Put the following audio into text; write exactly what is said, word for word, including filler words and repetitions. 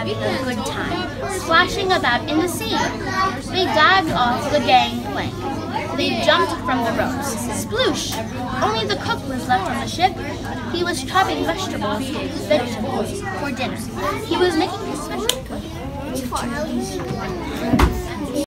having a good time, splashing about in the sea. They dived off the gangplank. They jumped from the ropes. Sploosh! Only the cook was left on the ship. He was chopping vegetables, vegetables for dinner. He was making his special